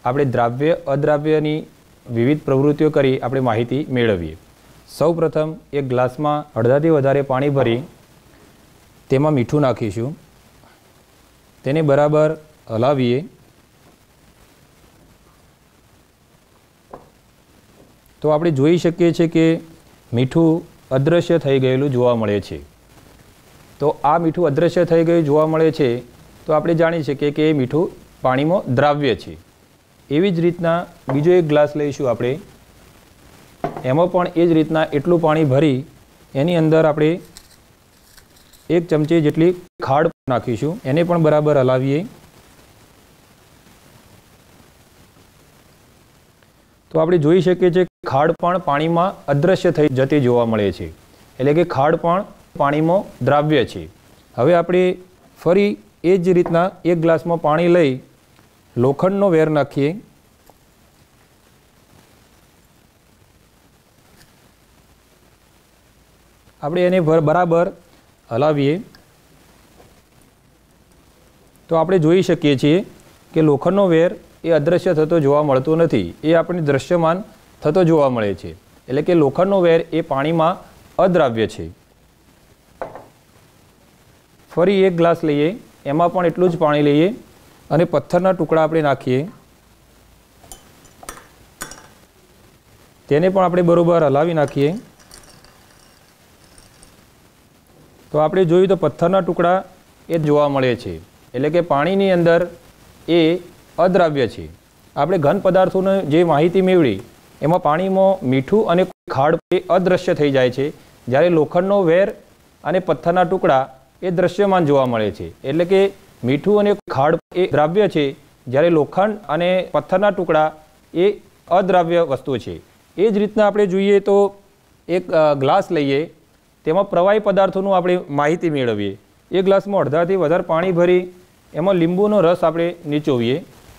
આપણે દ્રાવ્ય અદ્રાવ્યની વિવિધ પ્રવૃત્તિઓ કરી આપણે માહિતી મેળવીએ। સૌપ્રથમ એક ગ્લાસમાં અડધાથી વધારે પાણી ભરી તેમાં મીઠું નાખીશું, તેને બરાબર હલાવીએ। તો આપણે જોઈ શકીએ છીએ કે મીઠું અદૃશ્ય થઈ ગયેલું જોવા મળે છે। તો આ મીઠું અદૃશ્ય થઈ ગયું જોવા મળે છે તો આપણે જાણી શકીએ કે એ મીઠું પાણીમાં દ્રાવ્ય છે। એવી જ રીતના બીજો એક ગ્લાસ લઈશું આપણે, એમાં પણ એ જ રીતના એટલું પાણી ભરી એની અંદર આપણે 1 ચમચી જેટલી ખાંડ નાખીશું, એને પણ બરાબર હલાવીએ। તો આપણે જોઈ શકીએ છીએ કે ખાંડ પણ પાણીમાં અદૃશ્ય થઈ જતી જોવા મળે છે, એટલે કે ખાંડ પણ પાણીમાં દ્રાવ્ય છે। હવે આપણે ફરી એ જ રીતના એક ગ્લાસમાં પાણી લઈ લોખંડનો વેર નાખીએ, આપણે એને બરાબર હલાવીએ। તો આપણે જોઈ શકીએ છીએ કે લોખંડનો વેર એ અદૃશ્ય થતો જોવા મળતો નથી, એ આપણે દૃશ્યમાન થતો જોવા મળે છે, એટલે કે લોખંડનો વેર એ પાણીમાં અદ્રાવ્ય છે। ફરી એક ગ્લાસ લઈએ, એમાં પણ એટલું જ પાણી લઈએ અને પથ્થરના ટુકડા આપણે નાખીએ, તેને પણ આપણે બરોબર હલાવી નાખીએ। તો આપણે જોયું તો પથ્થરના ટુકડા એ જોવા મળે છે, એટલે કે પાણીની અંદર એ અદ્રાવ્ય છે। આપણે ઘન પદાર્થોની જે માહિતી મેળવી એમાં પાણીમાં મીઠું અને ખાંડ એ અદૃશ્ય થઈ જાય છે, જ્યારે લોખંડનો વેર અને પથ્થરના ટુકડા એ દૃશ્યમાન જોવા મળે છે, એટલે કે મીઠું અને ખાંડ એ દ્રાવ્ય છે, જ્યારે લોખંડ અને પથ્થરના ટુકડા એ અદ્રાવ્ય વસ્તુ છે। એ જ રીતના આપણે જોઈએ તો એક ગ્લાસ લઈએ, તેમાં પ્રવાહી પદાર્થોનું આપણે માહિતી મેળવીએ। એ ગ્લાસમાં અડધાથી વધારે પાણી ભરી એમાં લીંબુનો રસ આપણે નીચોવીએ,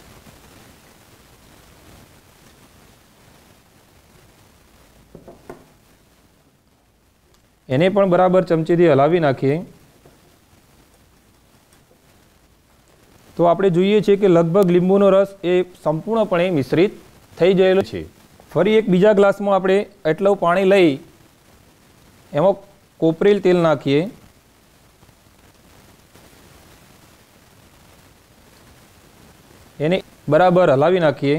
એને પણ બરાબર ચમચીથી હલાવી નાખીએ। તો આપણે જોઈએ છીએ કે લગભગ લીંબુનો રસ એ સંપૂર્ણપણે મિશ્રિત થઈ ગયેલો છે। ફરી એક બીજા ગ્લાસમાં આપણે એટલું પાણી લઈ એમાં કોપરેલ તેલ નાખીએ, એને બરાબર હલાવી નાખીએ।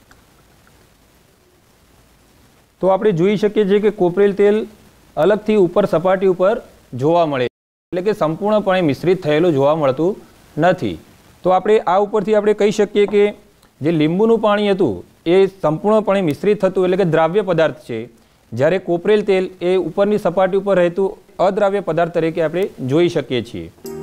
તો આપણે જોઈ શકીએ છીએ કે કોપરેલ તેલ અલગથી ઉપર સપાટી ઉપર જોવા મળે, એટલે કે સંપૂર્ણપણે મિશ્રિત થયેલું જોવા મળતું નથી। તો આપણે આ ઉપરથી આપણે કહી શકીએ કે જે લીંબુનું પાણી હતું એ સંપૂર્ણપણે મિશ્રિત થતું, એટલે કે દ્રાવ્ય પદાર્થ છે, જ્યારે કોપરેલ તેલ એ ઉપરની સપાટી ઉપર રહેતું અદ્રાવ્ય પદાર્થ તરીકે આપણે જોઈ શકીએ છીએ।